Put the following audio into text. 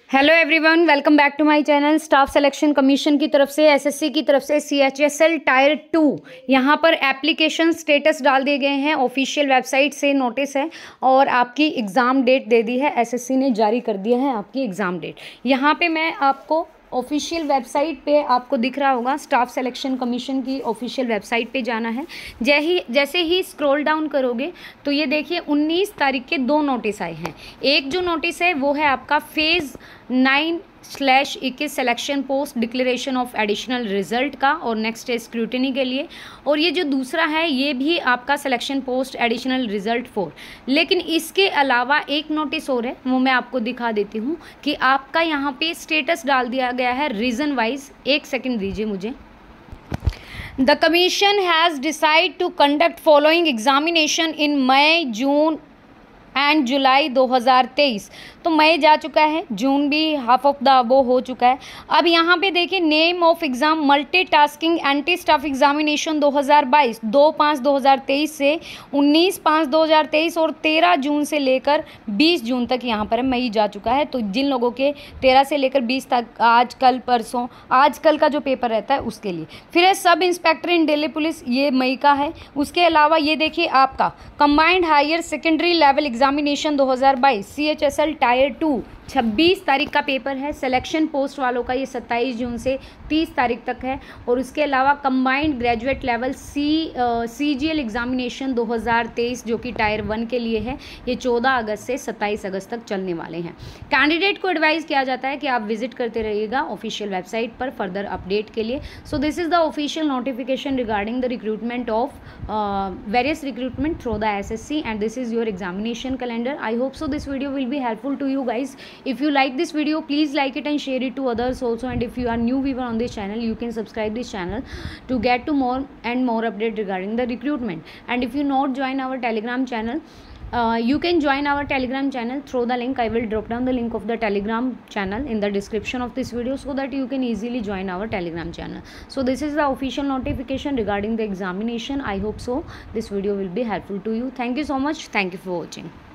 Hello everyone, welcome back to my channel. Staff selection commission की तरफ से SSC की तरफ से CHSL टायर 2 यहाँ पर एप्लीकेशन स्टेटस डाल दिए गए हैं। ऑफिशियल वेबसाइट से नोटिस है और आपकी एग्ज़ाम डेट दे दी है। एसएससी ने जारी कर दिया है आपकी एग्ज़ाम डेट। यहाँ पे मैं आपको ऑफिशियल वेबसाइट पे आपको दिख रहा होगा, स्टाफ सिलेक्शन कमीशन की ऑफिशियल वेबसाइट पे जाना है। जैसे ही स्क्रॉल डाउन करोगे तो ये देखिए 19 तारीख के 2 नोटिस आए हैं। एक जो नोटिस है वो है आपका phase 9/21 selection post declaration of additional result का, और नेक्स्ट है स्क्रूटनी के लिए। और ये जो दूसरा है ये भी आपका सिलेक्शन पोस्ट एडिशनल रिजल्ट 4। लेकिन इसके अलावा एक नोटिस और है, वो मैं आपको दिखा देती हूँ कि आपका यहाँ पे स्टेटस डाल दिया गया है रीज़न वाइज। एक सेकेंड दीजिए मुझे। The commission has decide to conduct following examination in May, June and July 2023। तो मई जा चुका है, जून भी हाफ ऑफ द अबो हो चुका है। अब यहाँ पे देखिए name of exam multitasking anti staff examination 2022 2/5/2023 से 19/5/2023 और 13 जून से लेकर 20 जून तक यहाँ पर मई जा चुका है। तो जिन लोगों के 13 से लेकर 20 तक आज कल परसों आज कल का जो पेपर रहता है उसके लिए। फिर है सब इंस्पेक्टर इन दिल्ली पुलिस, ये मई का है। उसके अलावा ये देखिए आपका combined higher secondary level examination 2022 CHSL tier 2 26 तारीख का पेपर है। सिलेक्शन पोस्ट वालों का ये 27 जून से 30 तारीख तक है। और उसके अलावा combined graduate level CGL examination 2023 जो कि टायर 1 के लिए है, ये 14 अगस्त से 27 अगस्त तक चलने वाले हैं। कैंडिडेट को एडवाइस किया जाता है कि आप विजिट करते रहिएगा ऑफिशियल वेबसाइट पर फर्दर अपडेट के लिए। So this is the official notification regarding the recruitment of various recruitment through the SSC and this is your examination calendar. I hope so this video will be helpful to you guys. If you like this video, please like it and share it to others also. And if you are new viewer on this channel, you can subscribe this channel to get to more and more update regarding the recruitment. And if you not join our Telegram channel, you can join our Telegram channel through the link. I will drop down the link of the Telegram channel in the description of this video so that you can easily join our Telegram channel. So this is the official notification regarding the examination. I hope so this video will be helpful to you. Thank you so much. Thank you for watching.